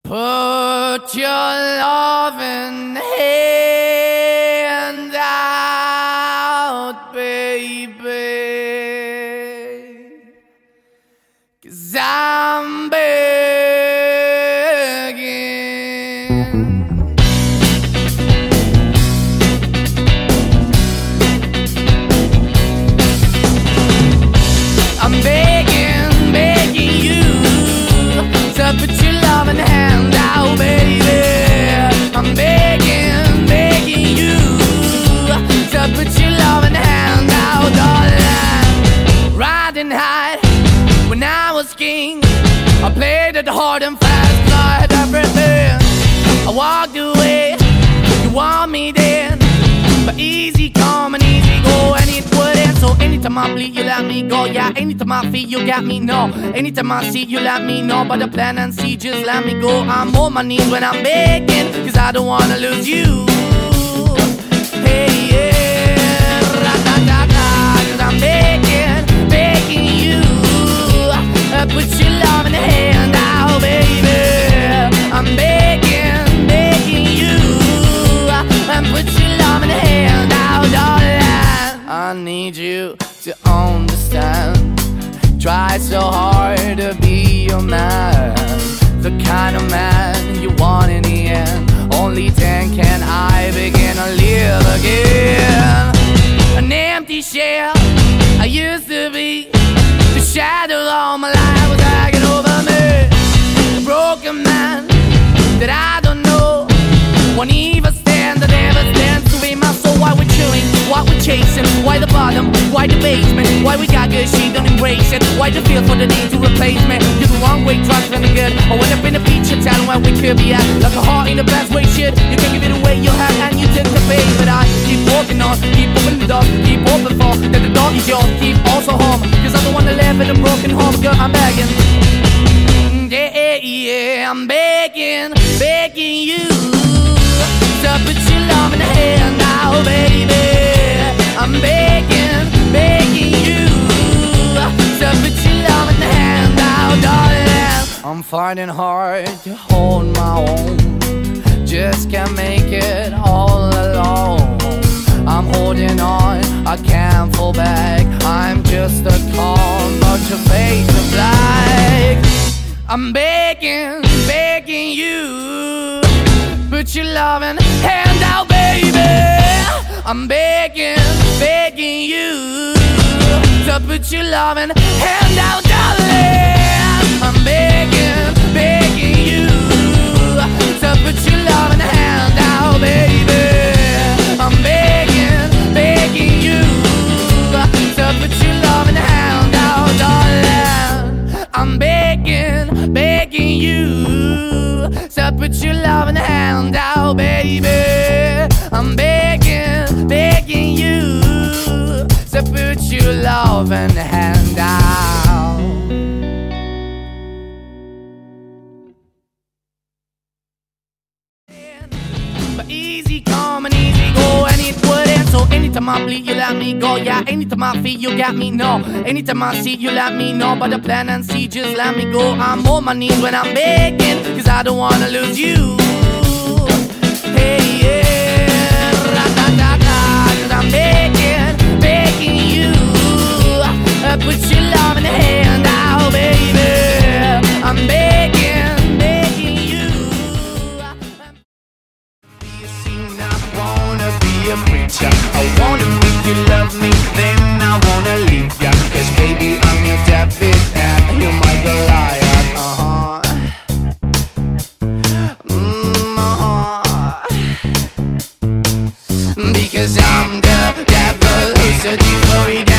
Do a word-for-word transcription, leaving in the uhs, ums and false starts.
Put your loving hand out, baby, 'cause I'm begging. I'm begging, begging you to put your loving hand out, baby. I'm begging, begging you to put your loving hand out, darling. Riding high when I was king, I played it hard and fast, 'cause I had everything. I walked away, you want me then, but easy come and easy go, and it wouldn't. So anytime I bleed, you let me go. Yeah, anytime I feel, you got me, no. Anytime I see, you let me know. But the plan and see, just let me go. I'm on my knees when I'm begging, 'cause I don't wanna lose you. Hey, yeah, ratatata, 'cause I'm begging, begging you. Put your love in the hand out, baby. I'm begging, begging you. And put your love in the hand out, darling. I need you to understand. Try so hard to be your man, the kind of man you want in the end. Only then can I begin to live again. An empty shell I used to be, the shadow all my life was hanging over me. A broken man that I don't know, won't even stand, that never stands to be my soul. Why we're chilling, why we're chasing, why the bottom, why the basement, why we got good, she don't embrace it. Why the feel for the need to replace me? You're the wrong way, trying to be good. I went up in a feature town where we could be at, like a heart in the best way, shit. You can give it away, you have, and you take the pay. But I keep walking on, keep opening the door, keep open for that the door is yours, keep also home, 'cause I don't wanna live in a broken home, girl, I'm begging. Yeah, yeah, I'm begging, begging you to put your love in the hand now, baby. I'm begging, begging you to put your love in the hand now, darling. I'm finding hard to hold my own, just can't make it all alone. I'm holding on, I can't fall back. I'm just a call, but your face is black. I'm begging, begging you, put your loving hand out, baby. I'm begging, begging you to put your loving hand out, darling. I'm begging, begging you to put your loving hand out, baby. I'm begging, begging you to put your loving hand out, darling. I'm begging, begging you to put your loving hand out, baby. I'm begging, begging you to put your loving hand out. But easy come and easy go, and it wouldn't. So anytime I bleed, you let me go. Yeah, anytime I feel, you got me, no. Anytime I see, you let me know. But the plan and see, just let me go. I'm on my knees when I'm begging, 'cause I don't wanna lose you. Hey, yeah, ratatata, 'cause I'm begging, begging you. Put your love in the hand out, baby. I'm begging, begging you. I wanna be a preacher. I wanna make you love me, then I wanna leave ya. 'Cause baby, I'm your David and you're my Goliath. Uh-huh. Mm, uh-huh. Because I'm the devil who's searching for Ridin.